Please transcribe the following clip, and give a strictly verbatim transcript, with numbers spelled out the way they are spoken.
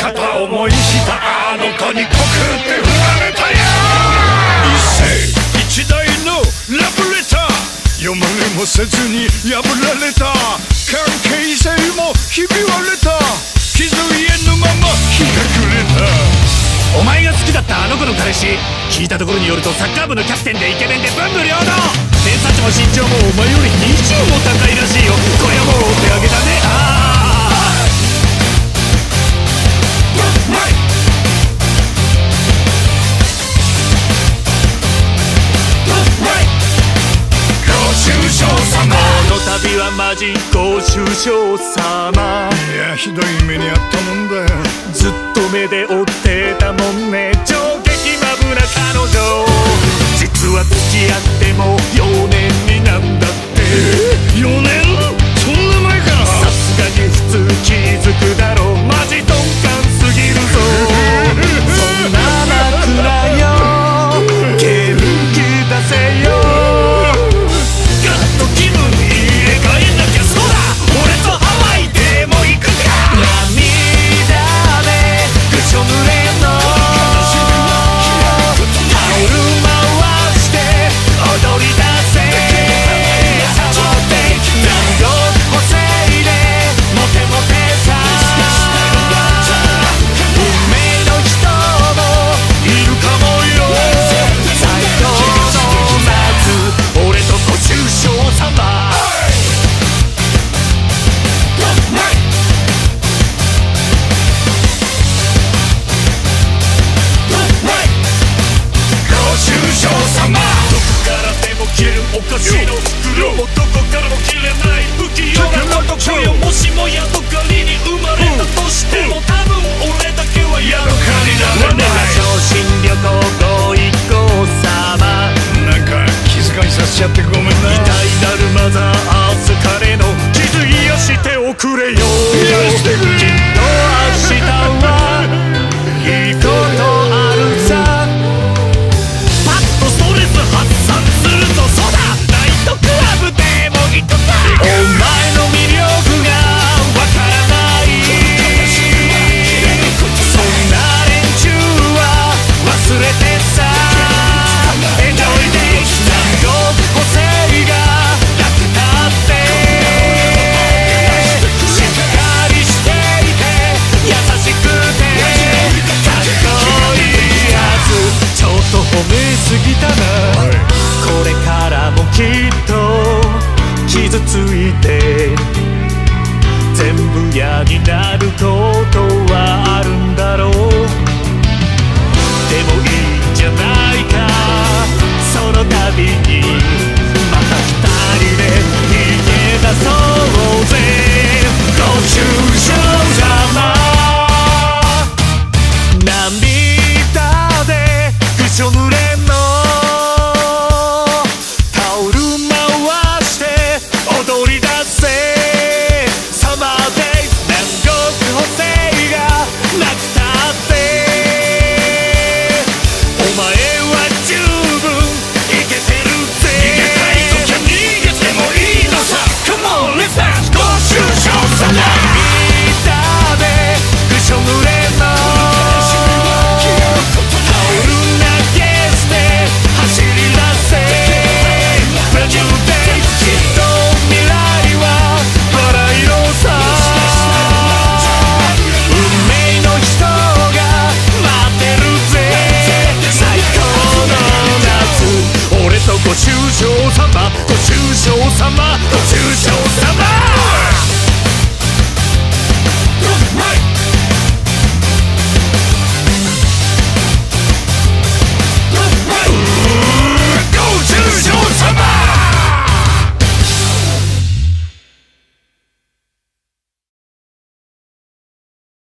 片思いしたあの子に告って振られたよ。一世一代のラブレター、読まれもせずに破られた。関係性もひび割れた。気づいえぬまま日が暮れた。お前が好きだったあの子の彼氏、聞いたところによるとサッカー部のキャプテンでイケメンで文武両道。偏差値も身長もお前よりにじゅうも高いらしいよ。これはもうお手上げだね。ああご愁傷様。この旅はマジご愁傷様。いやひどい目にあったもんだよ。ずっと目で追ってたもんね、超激マブな彼女。実は付き合ってもよねんになんだって。えよねん？そんな前から。さすがに普通気づくだろう。マジ鈍感すぎるぞ。そんな枕よ元気出せよ。ガッと気分入れ替えなきゃ。そうだ俺とハワイでも行くか。涙でぐしょ濡れのタオル回して踊り出せ。サボって南国補正でモテモテさ。運命の人もいるかもよ。最高の夏俺とご愁傷様。おかしの袋もどこからも切れない不器用な男よ。もしもヤドカリに生まれたとしても多分俺だけはヤドカリならない。超新旅行ご一行様。なんか気遣いさせちゃってごめんな。偉大なるマザーアース彼の気づいやしておくれよ。きっと明日はいいことあるさ。パッとストレス発散するぞ。そうだナイトクラブでも行くか。お前の魅力がわからない。そんな連中は忘れてさ。エンジョイで南国補正がなくなってしっかりしていて優しくてかっこいいやつ。ちょっと褒めすぎたな。これからもきっと傷ついて全部嫌になることはあるんだろう。でもいいんじゃないか。その度にまた二人で逃げ出そうぜ。ご愁傷様。涙でぐしょ濡れのタオル回して踊り出せ。サマーデイ南国補正がなくたってお前は十分イケてるぜ。逃げたいときゃ逃げてもいいのさ。 Come on let's dance ご愁傷様。涙でぐしょ濡れのタオル投げ捨て走り出せ。ブラジルできっと未来はバラ色さ。運命の人が待ってるぜ。最高の夏俺とご愁傷様。ご愁傷様。ご愁傷様。